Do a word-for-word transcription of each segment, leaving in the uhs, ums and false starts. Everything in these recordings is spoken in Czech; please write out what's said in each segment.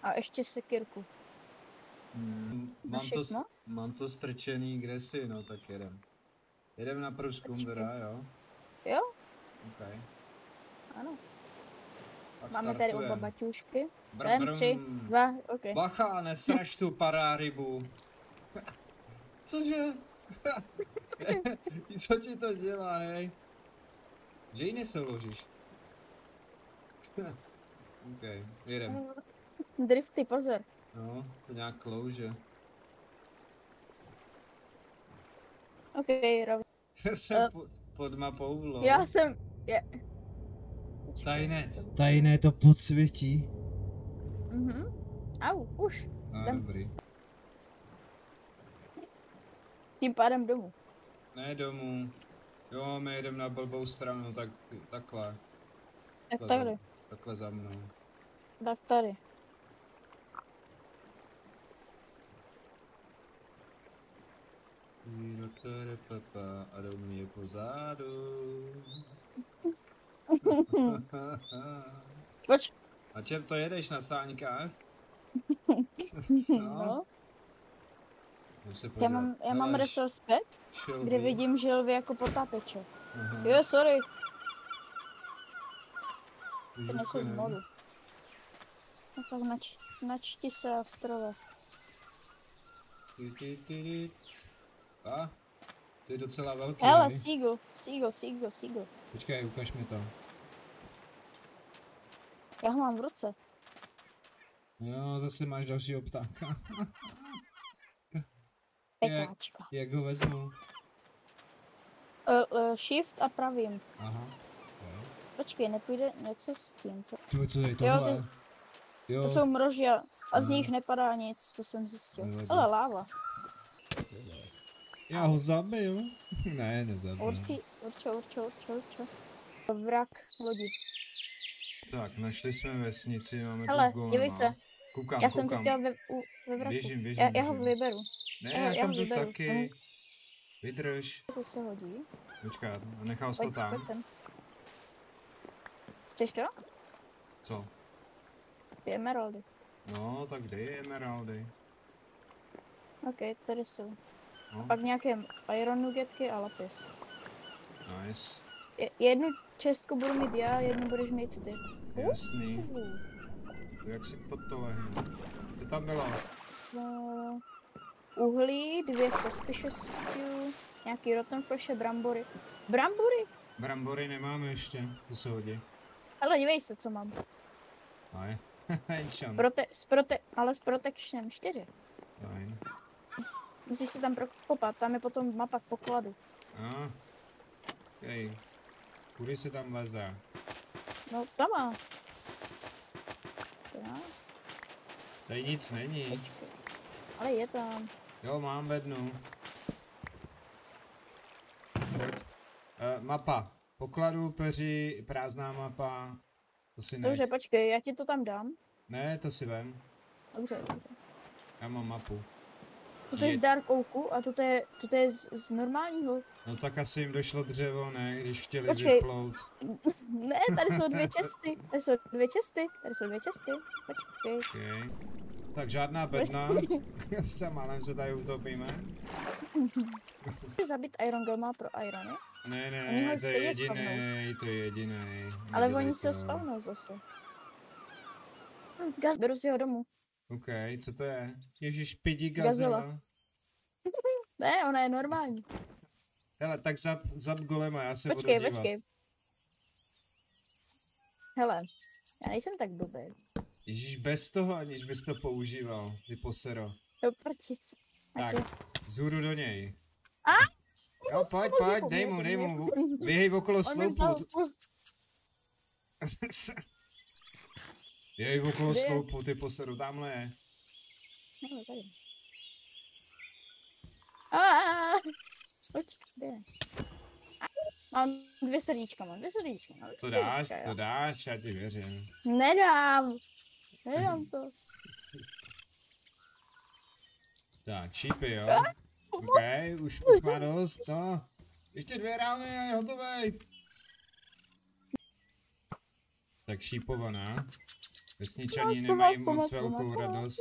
A ještě sekirku. Hmm, mám, to, mám to strčený kdesi, no tak jedem. Jedem na průzkum teda, jo? Jo? OK. Ano. Tak máme tady oba baťušky. Brum, tři, dva, OK. Bacha, nesraž tu parárybu. Cože? Co ti to dělá, hej? Že ji nesouložíš. OK, jedem. Drifty, pozor. No, to nějak klouže. OK, rovně. Já jsem uh, po, pod mapou vlog. Já jsem... Je. Tajné, tajné to podsvětí. Mhm. Au, už. No, Jdem. Dobrý. Tím pádem domů. Ne domů. Jo, my jedeme na blbou stranu, tak takhle. Tak tady. Za, takhle za mnou. Tak tady. A dom je pozadu. Poč. A čem to jedeš, na sáňkách? No. Já mám, já mám retrospekt, kde vidím želvy jako potápěče. Aha. Jo, sorry. Ty nejsou z modu. No tak nač, načti se Astrové. A? To je docela velký. Hele, Seagull, Seagull, Seagull, Seagull. Počkej, ukaž mi to. Já ho mám v ruce. Jo, zase máš dalšího ptáka. Pekáčka. Jak, jak ho vezmu? Uh, uh, shift a pravým. Aha. Okay. Počkej, nepůjde něco s tím. To... Ty, co je tohle? Jo, ty... jo. To jsou mroži a, a z nich nepadá nic, to jsem zjistil. Ale láva. Já ho zabil. Ne, nezabil. Určitě, určitě, určitě, určitě. Vrak lodi. Tak, našli jsme vesnici, máme hele, tu golema. Dívej se. Koukám, já koukám. jsem teďka ve, u, ve vraku. Běžím, běžím, já, běžím. já ho vyberu. Ne, já, já, já tam jdu vyberu. taky. Vydrž. To se hodí. Počkat, nechal jsi to tam. Pojď sem. Chceš to? Co? Ty emeraldy. No, tak dej emeraldy. OK, tady jsou. No. Pak nějaké iron nuggetky a lapis. Nice. Je, jednu čestku budu mít já, jednu budeš mít ty. Jasný. Uh. Jak si pod to lehnu? Co tam bylo? Uh, uhlí, dvě suspicious stew, nějaký rotten flesh, brambory. Brambory? Brambory nemáme ještě, to se hodí. Ale dívej se, co mám. Aj. Prote, s prote, ale s protectionem čtyři. Aj. Musíš si tam prokopat, tam je potom mapa k pokladu. A. Hej. Kudy se tam leze? No, tam má. Já? Tady nic není. Počkej. Ale je tam. Jo, mám bednu. Uh, mapa. Pokladu, peři, prázdná mapa. To si nech. Dobře, počkej, já ti to tam dám. Ne, to si vem. Dobře, dobře. Já mám mapu. Toto je, je z Dark Oaku a toto je, toto je z, z normálního. No tak asi jim došlo dřevo, ne? Když chtěli počkej. vyplout. Ne, tady jsou dvě česty. Tady jsou dvě česty. Tady jsou dvě česty. Počkej. Okay. Tak žádná bedna. Se málem se tady utopíme. Chci zabít Iron Golema pro Irony? Ne, ne, to je jedinej, to je jedinej. Ale oni se ho spawnou zase. Gaz, beru si ho domů. OK, co to je? Ježiš, pidi gazela. Gazela. Ne, ona je normální. Hele, tak zap, zap golema, já se počkej, budu dívat. Počkej, počkej. Hele, já nejsem tak blbý. Ježiš, bez toho, aniž bys to používal, ty posero. To prčic. Tak, vzhůru do něj. A? Jo, pojď, pojď, dej mu, dej mu, běhej okolo sloupu. Běhej okolo sloupu, ty posero, tamhle je. No, tady. Aaaa! Pojď, kde je? Mám dvě srdíčka, mám dvě srdíčka. Mám dvě to dáš, srdíčka, to dáš, já ti věřím. Nedám. Nedám to. Tak, šípy, jo. OK, už, už má dost, no. Ještě dvě rány a je hotovej. Tak šípovaná. Vesničaní nemají moc velkou radost.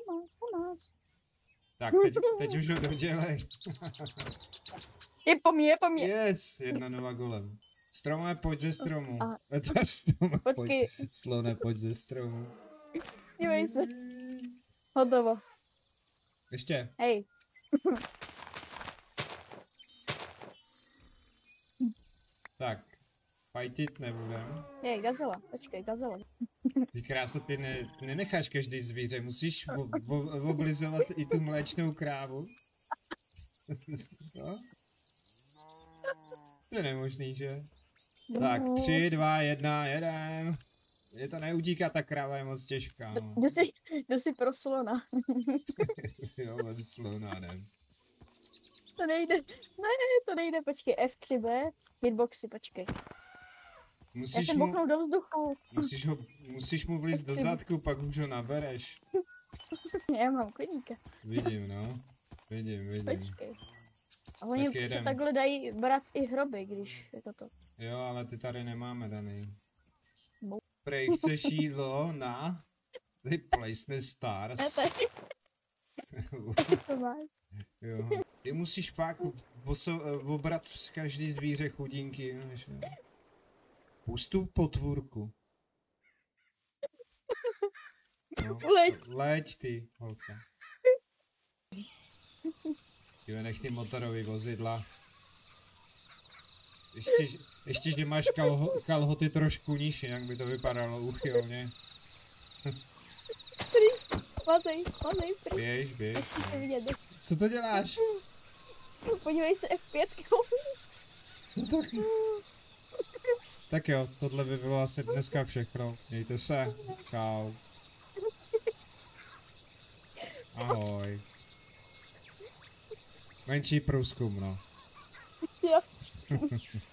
Tak, teď, teď už ho dodělej. Je po mně, je po mně. Yes, jedna nová golem. Strome, pojď ze stromu. A... Strome, Počkej. pojď. Slone, pojď ze stromu. Dívej se. Hotovo. Ještě. Hej. Tak, fightit nebudem. Hej, gazela, počkej, gazela. Ty krása, ty ne, nenecháš každý zvíře, musíš vo, vo, oblizovat i tu mléčnou krávu. No? To je nemožný, že? Tak, tři, dva, jedna, jedem. Je to neutíká, ta kráva je moc těžká. No. Jdu si, jdu si pro slona. Jo, mám slona, ne. To nejde, ne, to nejde, počkej, F tři B, hitboxy, počkej. Musíš Já jsem mu, boknul do vzduchu. Musíš, ho, musíš mu vlízt do zadku, pak už ho nabereš. Já mám koníka. Vidím, no. Vidím, vidím. Počkej. A oni Tak se jedem. takhle dají brát i hroby, když je to to. Jo, ale ty tady nemáme daný. Bo- Prej, chceš jídlo na The Place Stars? Ne, tady. To máš. Jo. Ty musíš fakt oso, obrat z každý zvíře chudinky. Pustu potvůrku. No, Uleď. Leď ty, holka. Jo, nech ty motorový vozidla. Ještě, ještě že máš kalho, kalhoty trošku nižší, jak by to vypadalo uchylně. Mazej, mazej, prý. Běž, běž. Musíte No. vidět. Co to děláš? Podívej se F pět. No tak... tak jo, tohle by bylo asi dneska všechno. Mějte se. Čau. Ahoj. Menší průzkum, no. Jo.